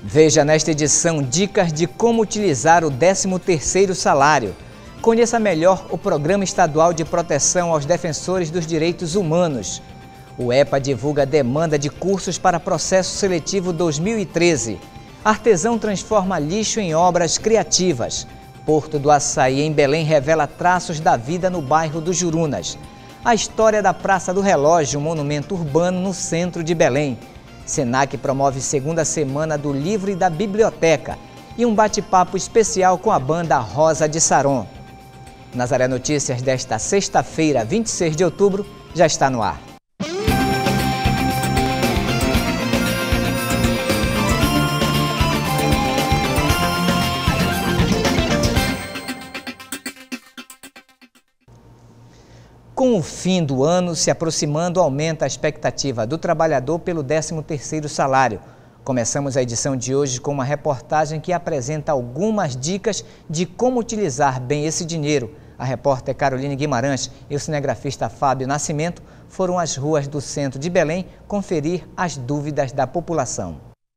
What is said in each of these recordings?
Veja nesta edição dicas de como utilizar o 13º salário. Conheça melhor o Programa Estadual de Proteção aos Defensores dos Direitos Humanos. O EPA divulga demanda de cursos para processo seletivo 2013. Artesão transforma lixo em obras criativas. Porto do Açaí, em Belém, revela traços da vida no bairro dos Jurunas. A história da Praça do Relógio, um monumento urbano no centro de Belém. Senac promove segunda semana do livro e da biblioteca. E um bate-papo especial com a banda Rosa de Saron. Nazaré Notícias desta sexta-feira, 26 de outubro, já está no ar. Com o fim do ano se aproximando, aumenta a expectativa do trabalhador pelo 13º salário. Começamos a edição de hoje com uma reportagem que apresenta algumas dicas de como utilizar bem esse dinheiro. A repórter Caroline Guimarães e o cinegrafista Fábio Nascimento foram às ruas do centro de Belém conferir as dúvidas da população.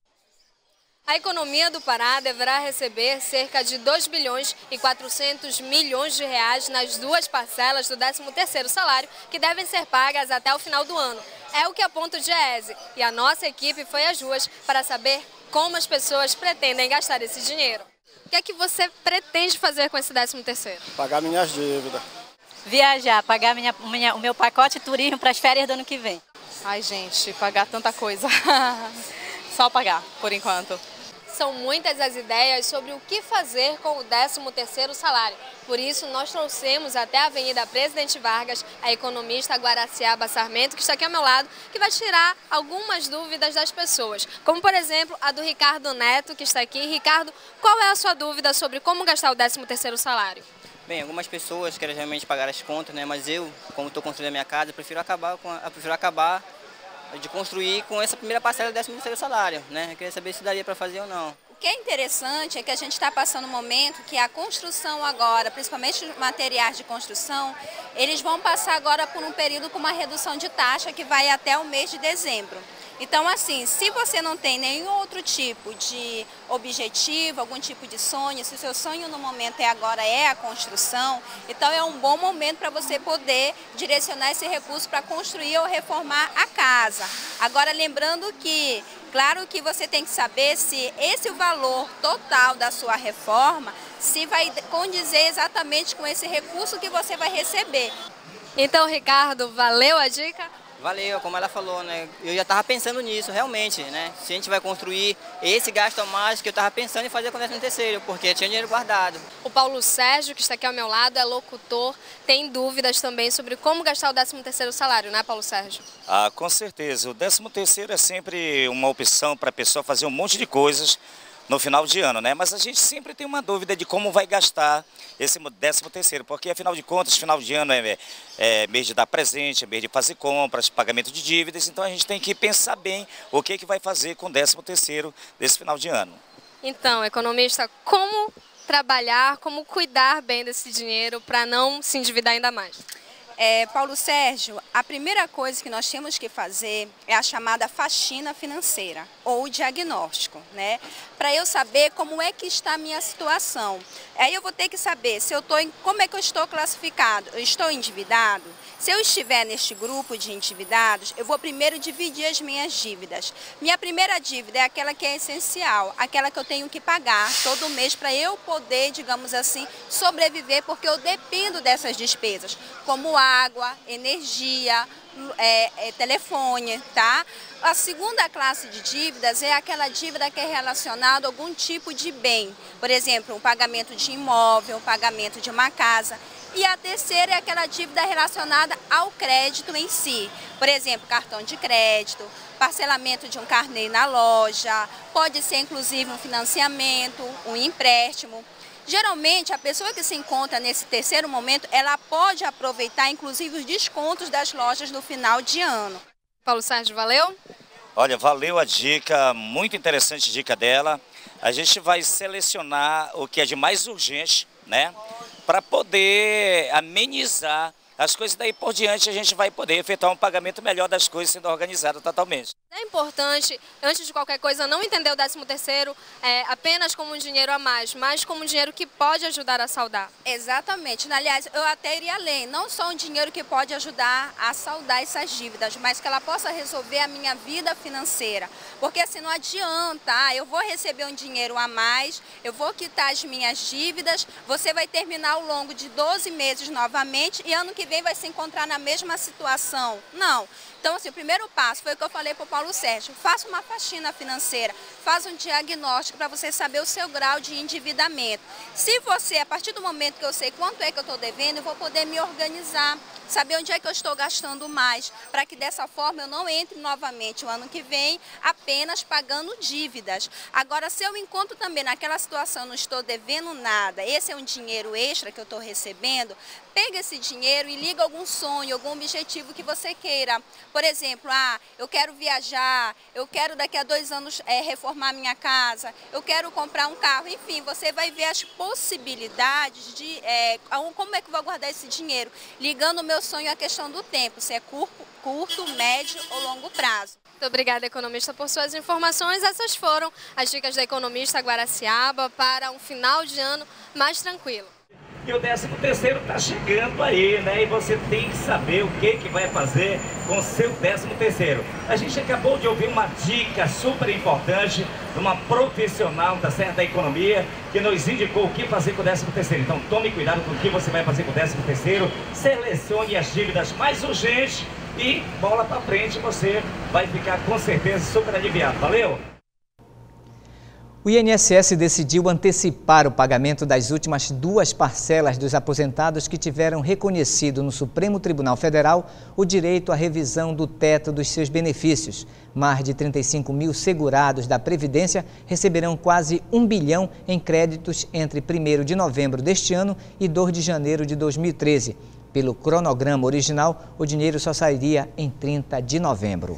A economia do Pará deverá receber cerca de 2 bilhões e 400 milhões de reais nas duas parcelas do 13º salário, que devem ser pagas até o final do ano. É o que aponta o Diese, e a nossa equipe foi às ruas para saber como as pessoas pretendem gastar esse dinheiro. O que é que você pretende fazer com esse 13º? Pagar minhas dívidas. Viajar, pagar o meu pacote de turismo para as férias do ano que vem. Ai, gente, pagar tanta coisa. Só pagar, por enquanto. São muitas as ideias sobre o que fazer com o 13º salário. Por isso, nós trouxemos até a Avenida Presidente Vargas a economista Guaraciaba Sarmento, que está aqui ao meu lado, que vai tirar algumas dúvidas das pessoas. Como, por exemplo, a do Ricardo Neto, que está aqui. Ricardo, qual é a sua dúvida sobre como gastar o 13º salário? Bem, algumas pessoas querem realmente pagar as contas, né? Mas eu, como estou construindo a minha casa, prefiro acabar de construir com essa primeira parcela do 13º salário, né? Eu queria saber se daria para fazer ou não. O que é interessante é que a gente está passando um momento que a construção agora, principalmente os materiais de construção, eles vão passar agora por um período com uma redução de taxa que vai até o mês de dezembro. Então, assim, se você não tem nenhum outro tipo de objetivo, algum tipo de sonho, se o seu sonho no momento agora é a construção, então é um bom momento para você poder direcionar esse recurso para construir ou reformar a casa. Agora, lembrando que, claro que você tem que saber se esse é o valor total da sua reforma, se vai condizer exatamente com esse recurso que você vai receber. Então, Ricardo, valeu a dica? Valeu, como ela falou, né? Eu já estava pensando nisso, realmente, né? Se a gente vai construir esse gasto a mais, que eu estava pensando em fazer com o 13º, porque tinha dinheiro guardado. O Paulo Sérgio, que está aqui ao meu lado, é locutor, tem dúvidas também sobre como gastar o 13º salário, né, Paulo Sérgio? Ah, com certeza. O 13º é sempre uma opção para a pessoa fazer um monte de coisas no final de ano, né? Mas a gente sempre tem uma dúvida de como vai gastar esse 13º, porque afinal de contas, final de ano é mês de dar presente, é mês de fazer compras, pagamento de dívidas, então a gente tem que pensar bem o que vai fazer com o 13º desse final de ano. Então, economista, como trabalhar, como cuidar bem desse dinheiro para não se endividar ainda mais? Paulo Sérgio, a primeira coisa que nós temos que fazer é a chamada faxina financeira ou diagnóstico, né? Para eu saber como é que está a minha situação. Aí eu vou ter que saber se eu como é que eu estou classificado. Eu estou endividado? Se eu estiver neste grupo de endividados, eu vou primeiro dividir as minhas dívidas. Minha primeira dívida é aquela que é essencial, aquela que eu tenho que pagar todo mês para eu poder, digamos assim, sobreviver, porque eu dependo dessas despesas, como água, energia, telefone, tá? A segunda classe de dívidas é aquela dívida que é relacionada a algum tipo de bem, por exemplo, um pagamento de imóvel, um pagamento de uma casa. E a terceira é aquela dívida relacionada ao crédito em si, por exemplo, cartão de crédito, parcelamento de um carnê na loja, pode ser inclusive um financiamento, um empréstimo. Geralmente, a pessoa que se encontra nesse terceiro momento, ela pode aproveitar, inclusive, os descontos das lojas no final de ano. Paulo Sérgio, valeu? Olha, valeu a dica, muito interessante a dica dela. A gente vai selecionar o que é de mais urgente, né? Para poder amenizar as coisas, daí por diante a gente vai poder efetuar um pagamento melhor das coisas sendo organizado totalmente. É importante, antes de qualquer coisa, não entender o 13º apenas como um dinheiro a mais, mas como um dinheiro que pode ajudar a saldar. Exatamente. Aliás, eu até iria além. Não só um dinheiro que pode ajudar a saldar essas dívidas, mas que ela possa resolver a minha vida financeira. Porque assim, não adianta, eu vou receber um dinheiro a mais, eu vou quitar as minhas dívidas, você vai terminar ao longo de 12 meses novamente e ano que vem vai se encontrar na mesma situação. Não. Então, assim, o primeiro passo foi o que eu falei para o Paulo Sérgio, faça uma faxina financeira, faça um diagnóstico para você saber o seu grau de endividamento. Se você, a partir do momento que eu sei quanto é que eu estou devendo, eu vou poder me organizar, saber onde é que eu estou gastando mais, para que dessa forma eu não entre novamente o ano que vem apenas pagando dívidas. Agora, se eu me encontro também naquela situação, não estou devendo nada, esse é um dinheiro extra que eu estou recebendo, pega esse dinheiro e liga algum sonho, algum objetivo que você queira. Por exemplo, eu quero viajar, eu quero daqui a 2 anos reformar minha casa, eu quero comprar um carro, enfim, você vai ver as possibilidades de como é que eu vou guardar esse dinheiro, ligando o meu sonho à questão do tempo, se é curto, médio ou longo prazo. Muito obrigada, economista, por suas informações. Essas foram as dicas da economista Guaraciaba para um final de ano mais tranquilo. E o 13º está chegando aí, né? E você tem que saber o que vai fazer com o seu 13º. A gente acabou de ouvir uma dica super importante de uma profissional da economia que nos indicou o que fazer com o 13º. Então tome cuidado com o que você vai fazer com o 13º, selecione as dívidas mais urgentes e bola para frente, você vai ficar com certeza super aliviado. Valeu? O INSS decidiu antecipar o pagamento das últimas 2 parcelas dos aposentados que tiveram reconhecido no Supremo Tribunal Federal o direito à revisão do teto dos seus benefícios. Mais de 35 mil segurados da Previdência receberão quase 1 bilhão em créditos entre 1º de novembro deste ano e 2 de janeiro de 2013. Pelo cronograma original, o dinheiro só sairia em 30 de novembro.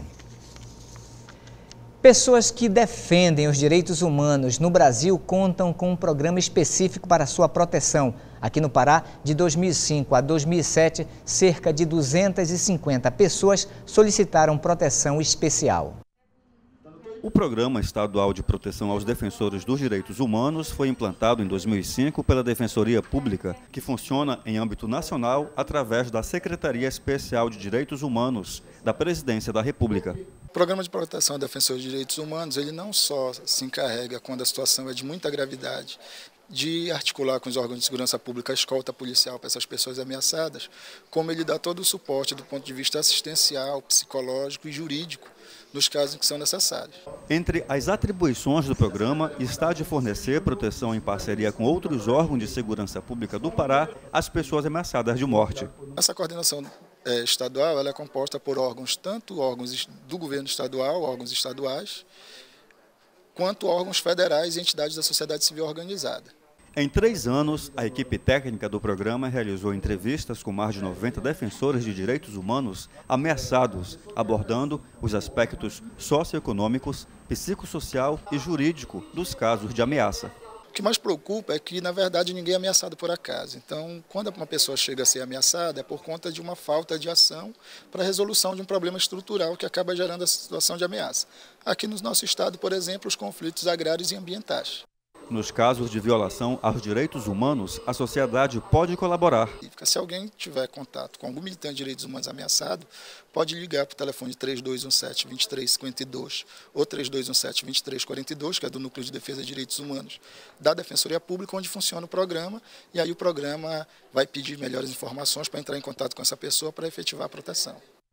Pessoas que defendem os direitos humanos no Brasil contam com um programa específico para sua proteção. Aqui no Pará, de 2005 a 2007, cerca de 250 pessoas solicitaram proteção especial. O Programa Estadual de Proteção aos Defensores dos Direitos Humanos foi implantado em 2005 pela Defensoria Pública, que funciona em âmbito nacional através da Secretaria Especial de Direitos Humanos da Presidência da República. O Programa de Proteção a Defensores de Direitos Humanos, ele não só se encarrega, quando a situação é de muita gravidade, de articular com os órgãos de segurança pública a escolta policial para essas pessoas ameaçadas, como ele dá todo o suporte do ponto de vista assistencial, psicológico e jurídico, nos casos em que são necessários. Entre as atribuições do programa está de fornecer proteção em parceria com outros órgãos de segurança pública do Pará às pessoas ameaçadas de morte. Essa coordenação estadual ela é composta por tanto órgãos do governo estadual, órgãos estaduais, quanto órgãos federais e entidades da sociedade civil organizada. Em 3 anos, a equipe técnica do programa realizou entrevistas com mais de 90 defensores de direitos humanos ameaçados, abordando os aspectos socioeconômicos, psicossocial e jurídico dos casos de ameaça. O que mais preocupa é que, na verdade, ninguém é ameaçado por acaso. Então, quando uma pessoa chega a ser ameaçada, é por conta de uma falta de ação para a resolução de um problema estrutural que acaba gerando essa situação de ameaça. Aqui no nosso estado, por exemplo, os conflitos agrários e ambientais. Nos casos de violação aos direitos humanos, a sociedade pode colaborar. Se alguém tiver contato com algum militante de direitos humanos ameaçado, pode ligar para o telefone 3217-2352 ou 3217-2342, que é do Núcleo de Defesa de Direitos Humanos da Defensoria Pública, onde funciona o programa, e aí o programa vai pedir melhores informações para entrar em contato com essa pessoa para efetivar a proteção.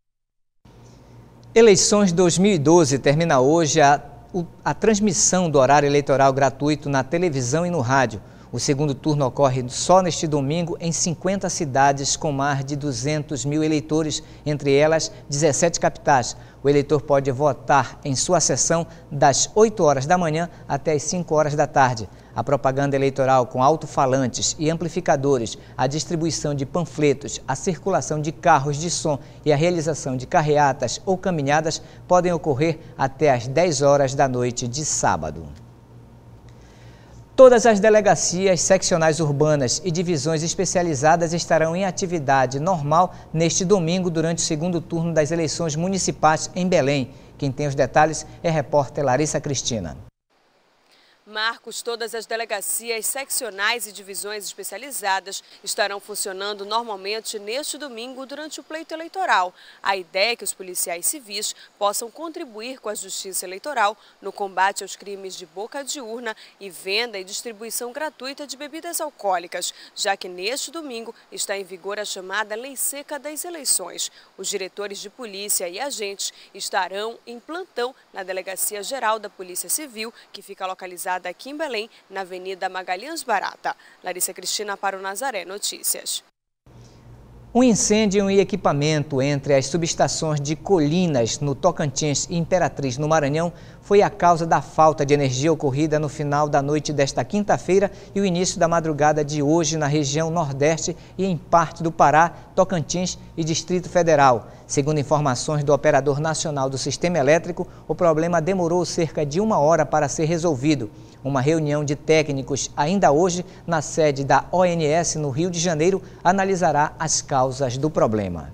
Eleições 2012 termina hoje a transmissão do horário eleitoral gratuito na televisão e no rádio. O segundo turno ocorre só neste domingo em 50 cidades com mais de 200 mil eleitores, entre elas 17 capitais. O eleitor pode votar em sua sessão das 8 horas da manhã até as 5 horas da tarde. A propaganda eleitoral com alto-falantes e amplificadores, a distribuição de panfletos, a circulação de carros de som e a realização de carreatas ou caminhadas podem ocorrer até às 10 horas da noite de sábado. Todas as delegacias seccionais urbanas e divisões especializadas estarão em atividade normal neste domingo durante o segundo turno das eleições municipais em Belém. Quem tem os detalhes é a repórter Larissa Cristina. Marcos, todas as delegacias seccionais e divisões especializadas estarão funcionando normalmente neste domingo durante o pleito eleitoral. A ideia é que os policiais civis possam contribuir com a justiça eleitoral no combate aos crimes de boca de urna e venda e distribuição gratuita de bebidas alcoólicas, já que neste domingo está em vigor a chamada Lei Seca das Eleições. Os diretores de polícia e agentes estarão em plantão na Delegacia Geral da Polícia Civil, que fica localizada aqui em Belém, na Avenida Magalhães Barata. Larissa Cristina para o Nazaré Notícias. Um incêndio em equipamento entre as subestações de Colinas, no Tocantins, e Imperatriz, no Maranhão, foi a causa da falta de energia ocorrida no final da noite desta quinta-feira e o início da madrugada de hoje na região Nordeste e em parte do Pará, Tocantins e Distrito Federal. Segundo informações do Operador Nacional do Sistema Elétrico, o problema demorou cerca de 1 hora para ser resolvido. Uma reunião de técnicos ainda hoje na sede da ONS no Rio de Janeiro analisará as causas do problema.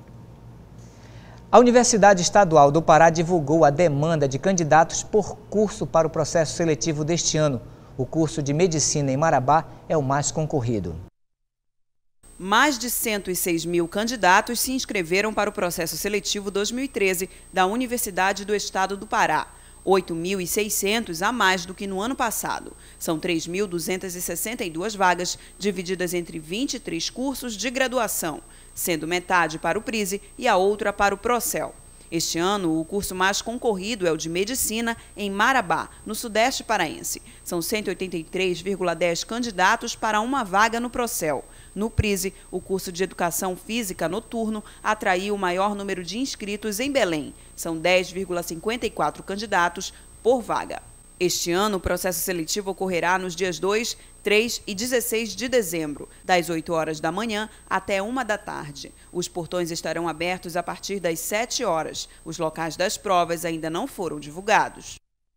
A Universidade Estadual do Pará divulgou a demanda de candidatos por curso para o processo seletivo deste ano. O curso de Medicina em Marabá é o mais concorrido. Mais de 106 mil candidatos se inscreveram para o processo seletivo 2013 da Universidade do Estado do Pará. 8.600 a mais do que no ano passado. São 3.262 vagas, divididas entre 23 cursos de graduação, sendo metade para o PRISE e a outra para o Procel. Este ano, o curso mais concorrido é o de Medicina em Marabá, no Sudeste paraense. São 183,10 candidatos para uma vaga no Procel. No PRISE, o curso de Educação Física Noturno atraiu o maior número de inscritos em Belém. São 10,54 candidatos por vaga. Este ano, o processo seletivo ocorrerá nos dias 2, 3 e 16 de dezembro, das 8 horas da manhã até 1 da tarde. Os portões estarão abertos a partir das 7 horas. Os locais das provas ainda não foram divulgados.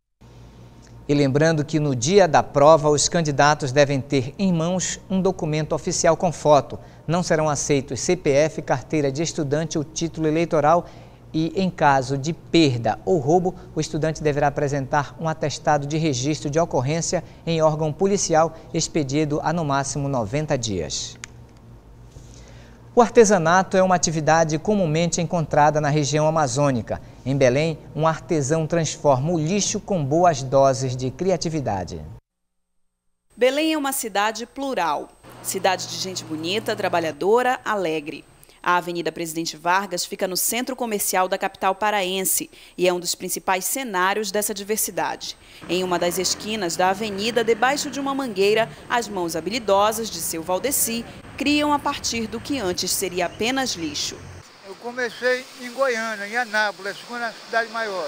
E lembrando que no dia da prova, os candidatos devem ter em mãos um documento oficial com foto. Não serão aceitos CPF, carteira de estudante ou título eleitoral e, em caso de perda ou roubo, o estudante deverá apresentar um atestado de registro de ocorrência em órgão policial expedido há no máximo 90 dias. O artesanato é uma atividade comumente encontrada na região amazônica. Em Belém, um artesão transforma o lixo com boas doses de criatividade. Belém é uma cidade plural, cidade de gente bonita, trabalhadora, alegre. A Avenida Presidente Vargas fica no centro comercial da capital paraense e é um dos principais cenários dessa diversidade. Em uma das esquinas da avenida, debaixo de uma mangueira, as mãos habilidosas de seu Valdeci criam a partir do que antes seria apenas lixo. Eu comecei em Goiânia, em Anápolis, a segunda cidade maior.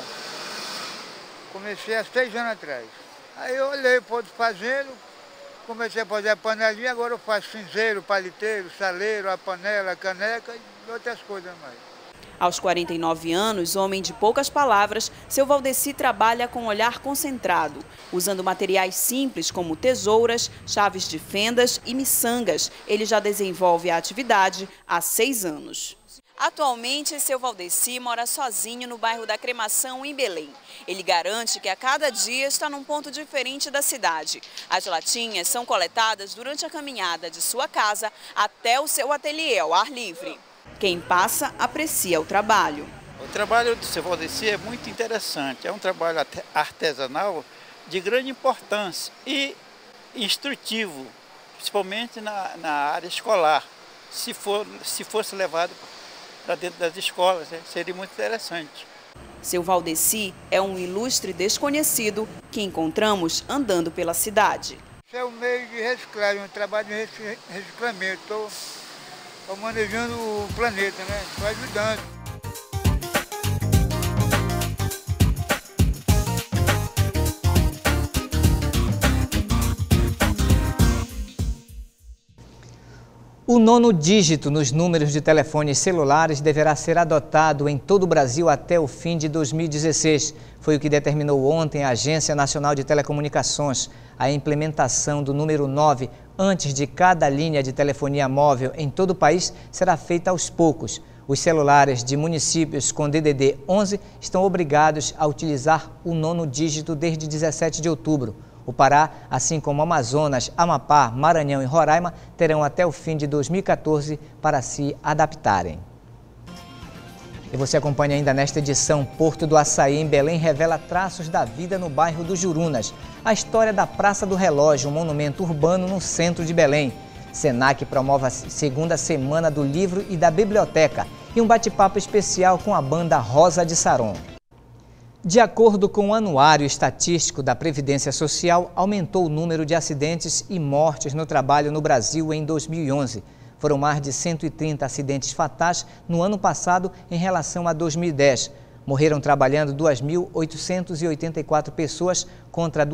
Comecei há 6 anos atrás. Aí eu olhei para outro fazendo, comecei a fazer a panelinha, agora eu faço cinzeiro, paliteiro, saleiro, a panela, a caneca e outras coisas mais. Aos 49 anos, homem de poucas palavras, seu Valdeci trabalha com olhar concentrado, usando materiais simples como tesouras, chaves de fendas e miçangas. Ele já desenvolve a atividade há 6 anos. Atualmente, seu Valdeci mora sozinho no bairro da Cremação, em Belém. Ele garante que a cada dia está num ponto diferente da cidade. As latinhas são coletadas durante a caminhada de sua casa até o seu ateliê ao ar livre. Quem passa, aprecia o trabalho. O trabalho do seu Valdeci é muito interessante. É um trabalho artesanal de grande importância e instrutivo, principalmente na área escolar. Se fosse levado para dentro das escolas, seria muito interessante. Seu Valdeci é um ilustre desconhecido que encontramos andando pela cidade. Isso é um meio de reciclagem, um trabalho de reciclamento. Estou manejando o planeta, né? Estou ajudando. O O 9º dígito nos números de telefones celulares deverá ser adotado em todo o Brasil até o fim de 2016. Foi o que determinou ontem a Agência Nacional de Telecomunicações. A implementação do número 9 antes de cada linha de telefonia móvel em todo o país será feita aos poucos. Os celulares de municípios com DDD 11 estão obrigados a utilizar o 9º dígito desde 17 de outubro. O Pará, assim como Amazonas, Amapá, Maranhão e Roraima, terão até o fim de 2014 para se adaptarem. E você acompanha ainda nesta edição. Porto do Açaí, em Belém, revela traços da vida no bairro do Jurunas. A história da Praça do Relógio, um monumento urbano no centro de Belém. Senac promove a 2ª Semana do Livro e da Biblioteca e um bate-papo especial com a banda Rosa de Saron. De acordo com o Anuário Estatístico da Previdência Social, aumentou o número de acidentes e mortes no trabalho no Brasil em 2011. Foram mais de 130 acidentes fatais no ano passado em relação a 2010. Morreram trabalhando 2.884 pessoas contra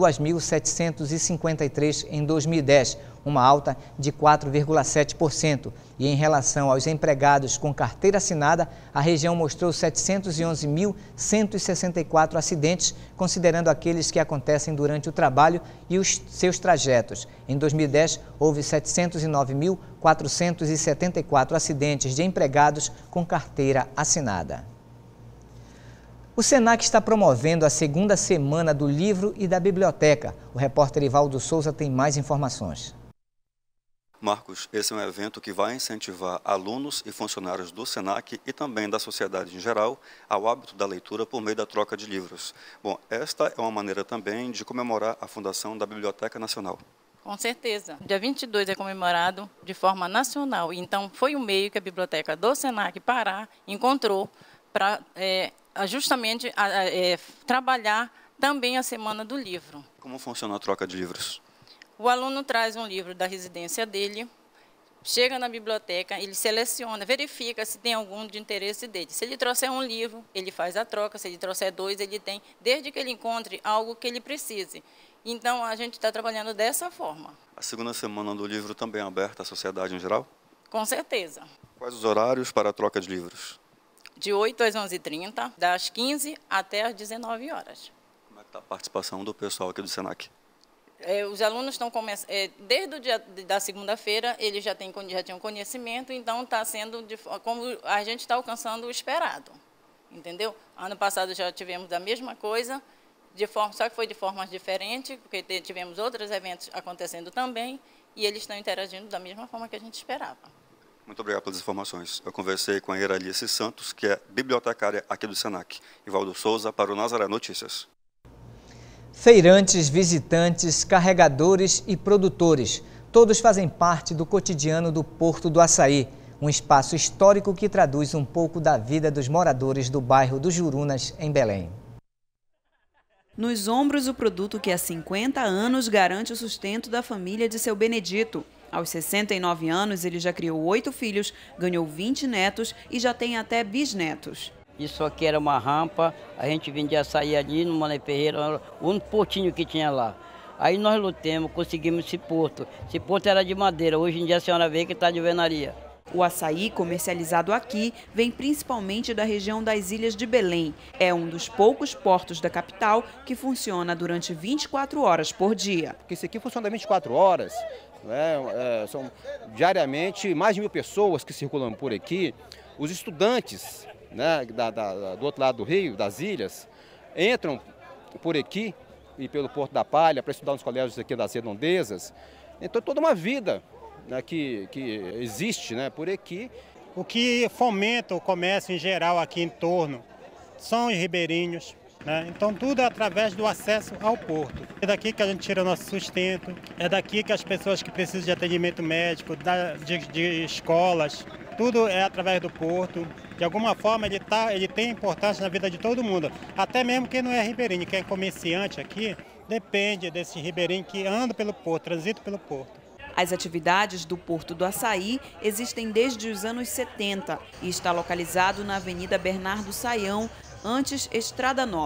2.753 em 2010, uma alta de 4,7%. E em relação aos empregados com carteira assinada, a região mostrou 711.164 acidentes, considerando aqueles que acontecem durante o trabalho e os seus trajetos. Em 2010, houve 709.474 acidentes de empregados com carteira assinada. O Senac está promovendo a 2ª Semana do Livro e da Biblioteca. O repórter Ivaldo Souza tem mais informações. Marcos, esse é um evento que vai incentivar alunos e funcionários do Senac e também da sociedade em geral ao hábito da leitura por meio da troca de livros. Bom, esta é uma maneira também de comemorar a fundação da Biblioteca Nacional. Com certeza. Dia 22 é comemorado de forma nacional. Então, foi um meio que a Biblioteca do Senac Pará encontrou para justamente trabalhar também a Semana do Livro. Como funciona a troca de livros? O aluno traz um livro da residência dele, chega na biblioteca, ele seleciona, verifica se tem algum de interesse dele. Se ele trouxer um livro, ele faz a troca, se ele trouxer 2, ele tem, desde que ele encontre algo que ele precise. Então, a gente está trabalhando dessa forma. A 2ª Semana do Livro também é aberta à sociedade em geral? Com certeza. Quais os horários para a troca de livros? De 8 às 11h30, das 15 até às 19 horas. Como é que está a participação do pessoal aqui do Senac? Os alunos estão começando, desde o dia da segunda-feira, eles já tinham conhecimento, então está sendo, como a gente está alcançando o esperado, entendeu? Ano passado já tivemos a mesma coisa, só que foi de formas diferentes, porque tivemos outros eventos acontecendo também, e eles estão interagindo da mesma forma que a gente esperava. Muito obrigado pelas informações. Eu conversei com a Iralice Santos, que é bibliotecária aqui do Senac. Ivaldo Souza para o Nazaré Notícias. Feirantes, visitantes, carregadores e produtores, todos fazem parte do cotidiano do Porto do Açaí, um espaço histórico que traduz um pouco da vida dos moradores do bairro do Jurunas, em Belém. Nos ombros, o produto que há 50 anos garante o sustento da família de seu Benedito. Aos 69 anos, ele já criou 8 filhos, ganhou 20 netos e já tem até bisnetos. Isso aqui era uma rampa, a gente vendia açaí ali no Mané Ferreira, o único portinho que tinha lá. Aí nós lutamos, conseguimos esse porto. Esse porto era de madeira, hoje em dia a senhora vê que está de venaria. O açaí comercializado aqui vem principalmente da região das Ilhas de Belém. É um dos poucos portos da capital que funciona durante 24 horas por dia. Esse aqui funciona 24 horas, né? São diariamente mais de 1000 pessoas que circulam por aqui. Os estudantes, né, do outro lado do rio, das ilhas, entram por aqui e pelo Porto da Palha para estudar nos colégios aqui das redondezas. Então toda uma vida, né, que existe, né, por aqui. O que fomenta o comércio em geral aqui em torno são os ribeirinhos, né? Então tudo é através do acesso ao porto. É daqui que a gente tira nosso sustento, é daqui que as pessoas que precisam de atendimento médico, de escolas, tudo é através do porto. De alguma forma ele tem importância na vida de todo mundo, até mesmo quem não é ribeirinho, quem é comerciante aqui, depende desse ribeirinho que anda pelo porto, transita pelo porto. As atividades do Porto do Açaí existem desde os anos 70 e está localizado na Avenida Bernardo Saião, antes Estrada Nova.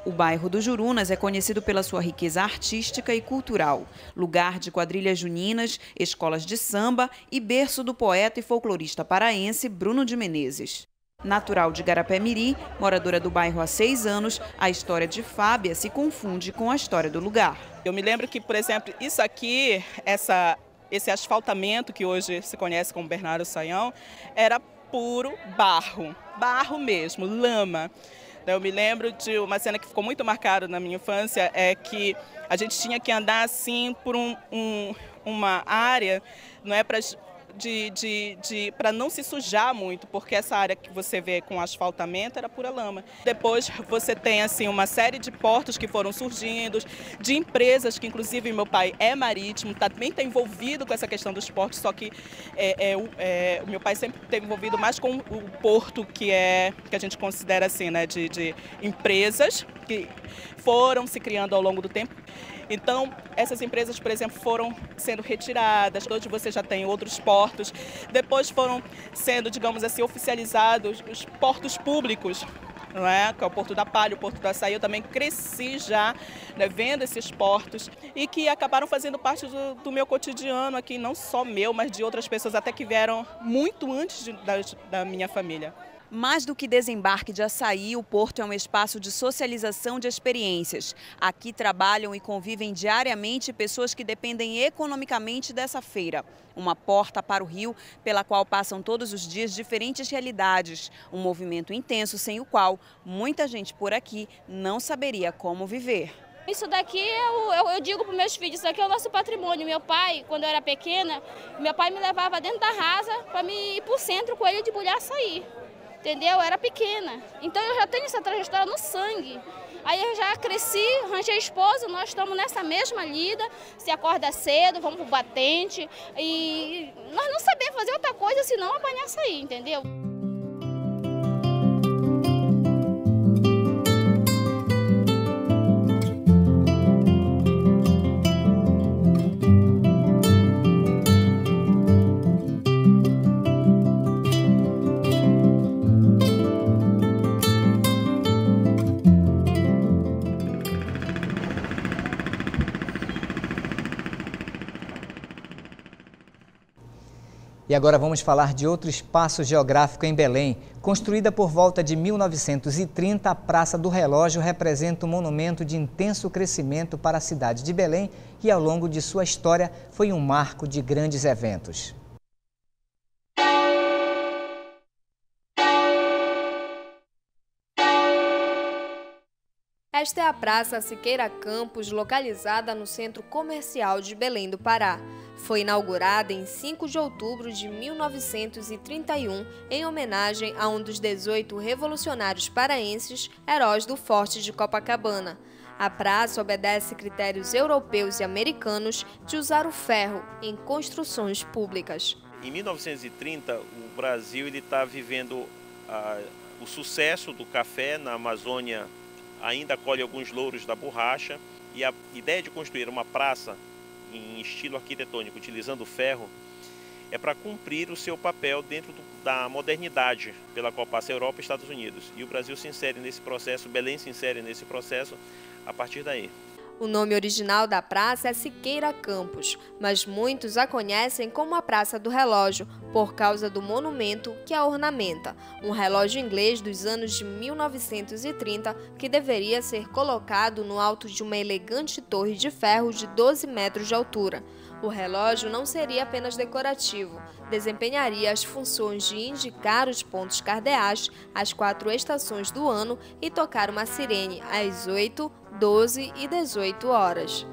O bairro do Jurunas é conhecido pela sua riqueza artística e cultural, lugar de quadrilhas juninas, escolas de samba e berço do poeta e folclorista paraense Bruno de Menezes. Natural de Garapé-Miri, moradora do bairro há 6 anos, a história de Fábia se confunde com a história do lugar. Eu me lembro que, por exemplo, isso aqui, esse asfaltamento que hoje se conhece como Bernardo Sayão, era puro barro, barro mesmo, lama. Eu me lembro de uma cena que ficou muito marcada na minha infância, é que a gente tinha que andar assim por uma área, não é, para não se sujar muito, porque essa área que você vê com asfaltamento era pura lama. Depois você tem assim uma série de portos que foram surgindo, de empresas que inclusive meu pai é marítimo, também está envolvido com essa questão dos portos, só que o meu pai sempre esteve envolvido mais com o porto que a gente considera assim, né, de empresas que foram se criando ao longo do tempo. Então, essas empresas, por exemplo, foram sendo retiradas, hoje você já tem outros portos, depois foram sendo, digamos assim, oficializados os portos públicos, não é? Que é o Porto da Palha, o Porto do Açaí. Eu também cresci já, né, vendo esses portos e que acabaram fazendo parte do meu cotidiano aqui, não só meu, mas de outras pessoas até que vieram muito antes da minha família. Mais do que desembarque de açaí, o porto é um espaço de socialização de experiências. Aqui trabalham e convivem diariamente pessoas que dependem economicamente dessa feira. Uma porta para o rio, pela qual passam todos os dias diferentes realidades. Um movimento intenso sem o qual muita gente por aqui não saberia como viver. Isso daqui, eu digo para os meus filhos, isso aqui é o nosso patrimônio. Meu pai, quando eu era pequena, meu pai me levava dentro da rasa para me ir para o centro com ele de bulhar açaí. Entendeu? Eu era pequena. Então eu já tenho essa trajetória no sangue. Aí eu já cresci, arranjei esposo, nós estamos nessa mesma lida. Se acorda cedo, vamos pro batente. E nós não sabemos fazer outra coisa senão apanhar açaí, entendeu? E agora vamos falar de outro espaço geográfico em Belém. Construída por volta de 1930, a Praça do Relógio representa um monumento de intenso crescimento para a cidade de Belém e, ao longo de sua história, foi um marco de grandes eventos. Esta é a Praça Siqueira Campos, localizada no Centro Comercial de Belém do Pará. Foi inaugurada em 5 de outubro de 1931, em homenagem a um dos 18 revolucionários paraenses, heróis do Forte de Copacabana. A praça obedece critérios europeus e americanos de usar o ferro em construções públicas. Em 1930, o Brasil está vivendo o sucesso do café na Amazônia. Ainda colhe alguns louros da borracha, e a ideia de construir uma praça em estilo arquitetônico utilizando ferro é para cumprir o seu papel dentro da modernidade pela qual passa a Europa e Estados Unidos. E o Brasil se insere nesse processo, Belém se insere nesse processo a partir daí. O nome original da praça é Siqueira Campos, mas muitos a conhecem como a Praça do Relógio, por causa do monumento que a ornamenta, um relógio inglês dos anos de 1930 que deveria ser colocado no alto de uma elegante torre de ferro de 12 metros de altura. O relógio não seria apenas decorativo, desempenharia as funções de indicar os pontos cardeais, as 4 estações do ano e tocar uma sirene às 8, 12 e 18 horas.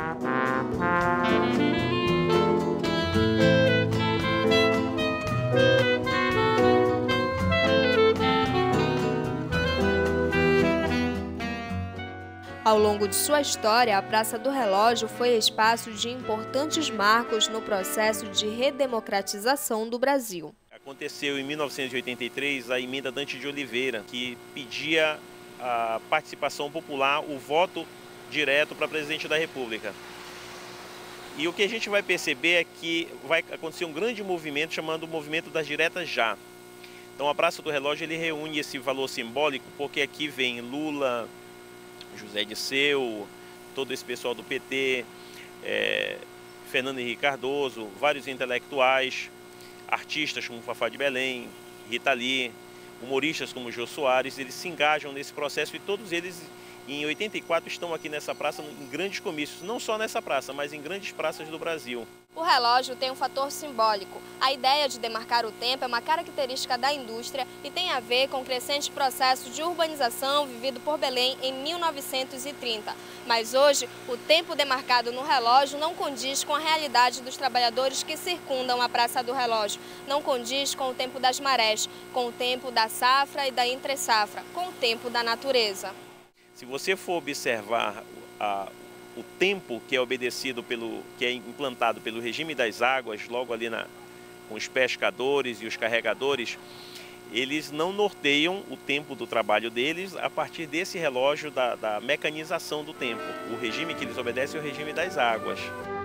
Ao longo de sua história, a Praça do Relógio foi espaço de importantes marcos no processo de redemocratização do Brasil. Aconteceu em 1983 a emenda Dante de Oliveira, que pedia a participação popular, o voto direto para presidente da República. E o que a gente vai perceber é que vai acontecer um grande movimento chamado Movimento das Diretas Já. Então a Praça do Relógio ele reúne esse valor simbólico porque aqui vem Lula, José Disseu, todo esse pessoal do PT, Fernando Henrique Cardoso, vários intelectuais, artistas como Fafá de Belém, Rita Lee, humoristas como Jô Soares, eles se engajam nesse processo e todos eles, em 84, estão aqui nessa praça em grandes comícios, não só nessa praça, mas em grandes praças do Brasil. O relógio tem um fator simbólico. A ideia de demarcar o tempo é uma característica da indústria e tem a ver com o crescente processo de urbanização vivido por Belém em 1930. Mas hoje, o tempo demarcado no relógio não condiz com a realidade dos trabalhadores que circundam a Praça do Relógio. Não condiz com o tempo das marés, com o tempo da safra e da entre-safra, com o tempo da natureza. Se você for observar o tempo que é obedecido que é implantado pelo regime das águas, logo ali com os pescadores e os carregadores, eles não norteiam o tempo do trabalho deles a partir desse relógio da mecanização do tempo. O regime que eles obedecem é o regime das águas.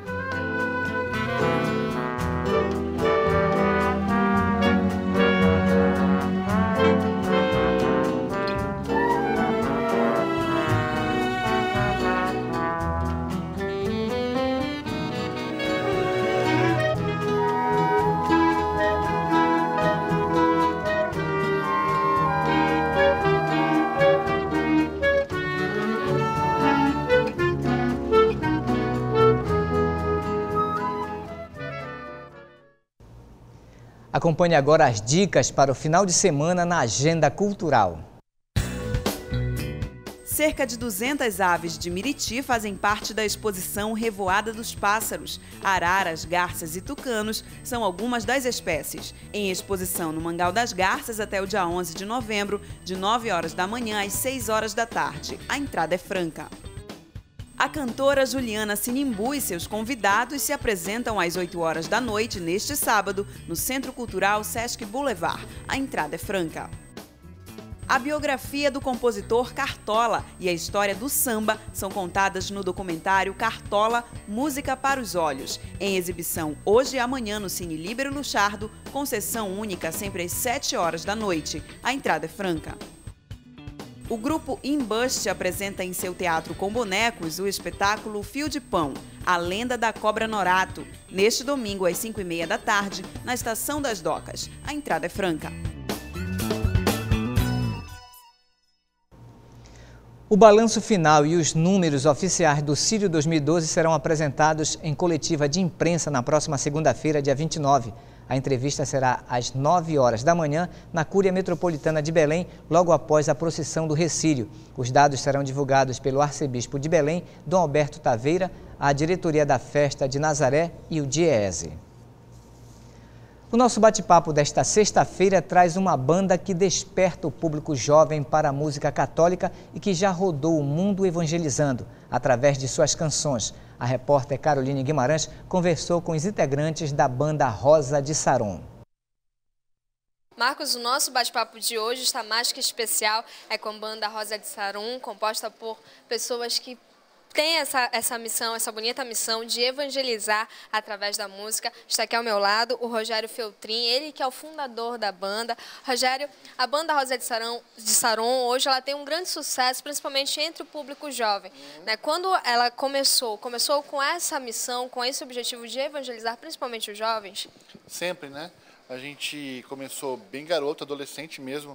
Acompanhe agora as dicas para o final de semana na Agenda Cultural. Cerca de 200 aves de Miriti fazem parte da exposição Revoada dos Pássaros. Araras, garças e tucanos são algumas das espécies. Em exposição no Mangal das Garças até o dia 11 de novembro, de 9 horas da manhã às 6 horas da tarde. A entrada é franca. A cantora Juliana Sinimbu e seus convidados se apresentam às 8 horas da noite, neste sábado, no Centro Cultural Sesc Boulevard. A entrada é franca. A biografia do compositor Cartola e a história do samba são contadas no documentário Cartola, Música para os Olhos, em exibição hoje e amanhã no Cine Líbero Luchardo, com sessão única sempre às 7 horas da noite. A entrada é franca. O grupo Imbust apresenta em seu teatro com bonecos o espetáculo Fio de Pão, a lenda da Cobra Norato, neste domingo às 5h30 da tarde, na Estação das Docas. A entrada é franca. O balanço final e os números oficiais do Círio 2012 serão apresentados em coletiva de imprensa na próxima segunda-feira, dia 29. A entrevista será às 9 horas da manhã na Cúria Metropolitana de Belém, logo após a procissão do Recírio. Os dados serão divulgados pelo arcebispo de Belém, Dom Alberto Taveira, a diretoria da Festa de Nazaré e o DIEESE. O nosso bate-papo desta sexta-feira traz uma banda que desperta o público jovem para a música católica e que já rodou o mundo evangelizando através de suas canções. A repórter Caroline Guimarães conversou com os integrantes da banda Rosa de Saron. Marcos, o nosso bate-papo de hoje está mais que especial. É com a banda Rosa de Saron, composta por pessoas que têm essa missão, essa bonita missão de evangelizar através da música. Está aqui ao meu lado o Rogério Feltrin, ele que é o fundador da banda. Rogério, a banda Rosa de Saron hoje ela tem um grande sucesso, principalmente entre o público jovem. Né? Quando ela começou com essa missão, com esse objetivo de evangelizar principalmente os jovens? Sempre, né? A gente começou bem garoto, adolescente mesmo,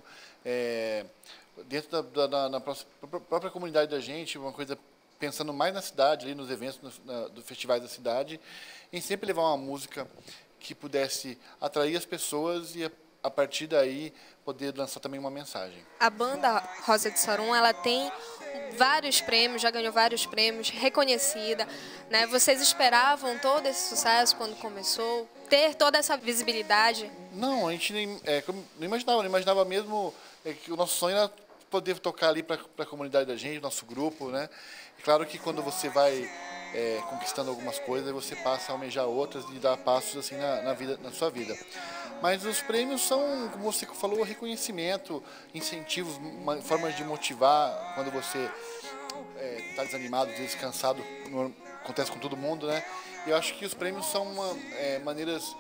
dentro da própria comunidade da gente, uma coisa pensando mais na cidade, ali nos eventos dos festivais da cidade, em sempre levar uma música que pudesse atrair as pessoas e, a partir daí, poder lançar também uma mensagem. A banda Rosa de Saron, ela tem vários prêmios, já ganhou vários prêmios, reconhecida, né? Vocês esperavam todo esse sucesso quando começou? Ter toda essa visibilidade? Não, a gente não imaginava mesmo que o nosso sonho era poder tocar ali para a comunidade da gente, nosso grupo, né? E claro que quando você vai conquistando algumas coisas, você passa a almejar outras e dar passos assim na sua vida. Mas os prêmios são, como você falou, reconhecimento, incentivos, formas de motivar quando você está desanimado, descansado, acontece com todo mundo, né? E eu acho que os prêmios são maneiras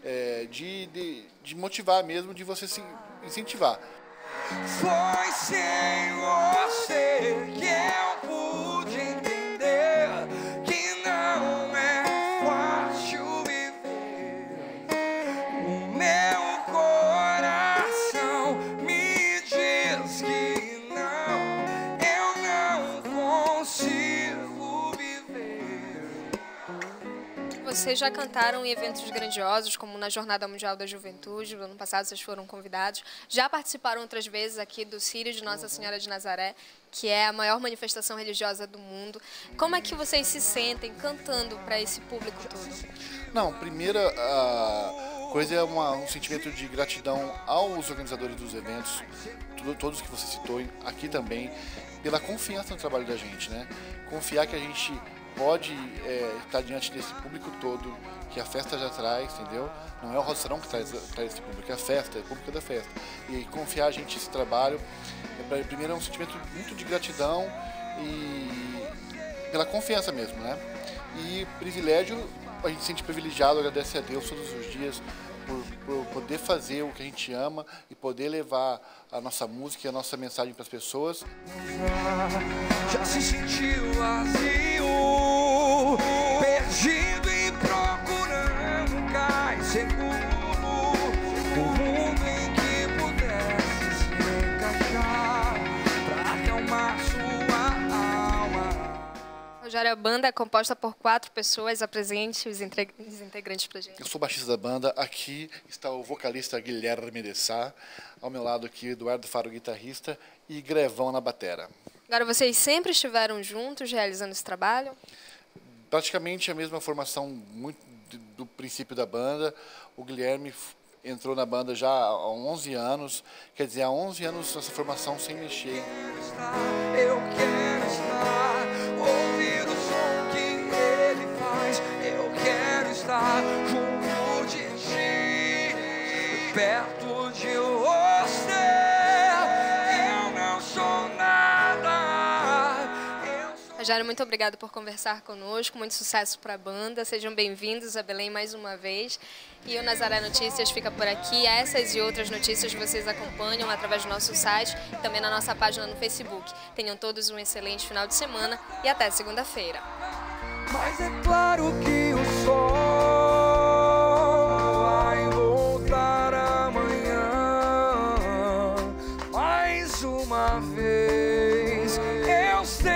de motivar mesmo, de você se incentivar. Foi sem você que eu vocês já cantaram em eventos grandiosos, como na Jornada Mundial da Juventude, no ano passado vocês foram convidados. Já participaram outras vezes aqui do Círio de Nossa Senhora de Nazaré, que é a maior manifestação religiosa do mundo. Como é que vocês se sentem cantando para esse público todo? Não, primeira coisa é um sentimento de gratidão aos organizadores dos eventos, todos que você citou aqui também, pela confiança no trabalho da gente, né? Confiar que a gente pode estar diante desse público todo, que a festa já traz, entendeu? Não é o Rocerão que traz esse público, é a festa, é o público da festa. E confiar a gente nesse trabalho, primeiro é um sentimento muito de gratidão e pela confiança mesmo, né? E privilégio, a gente se sente privilegiado, agradece a Deus todos os dias por poder fazer o que a gente ama e poder levar a nossa música e a nossa mensagem para as pessoas. Já se sentiu vazio, perdido e procurando um cais seguro, um mundo em que pudesse se encaixar para acalmar sua alma. Rogério, a banda é composta por 4 pessoas. Apresente os integrantes pra gente. Eu sou baixista da banda, aqui está o vocalista Guilherme de Sá, ao meu lado aqui Eduardo Faro, guitarrista, e Grevão na batera. Agora, vocês sempre estiveram juntos realizando esse trabalho? Praticamente a mesma formação muito do princípio da banda. O Guilherme entrou na banda já há 11 anos, quer dizer, há 11 anos essa formação sem mexer. Eu quero estar, ouvir o som que ele faz, eu quero estar junto de ti, perto de você, eu não sou nada. Rogério, muito obrigado por conversar conosco, muito sucesso para a banda, sejam bem-vindos a Belém mais uma vez. E o Nazaré Notícias fica por aqui. Essas e outras notícias vocês acompanham através do nosso site e também na nossa página no Facebook. Tenham todos um excelente final de semana e até segunda-feira. Mas é claro que o sol vai voltar amanhã. Mais uma vez eu sei,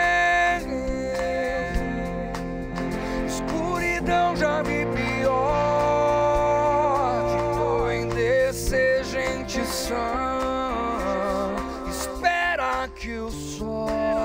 escuridão já me pior. Gente sã, espera que o sol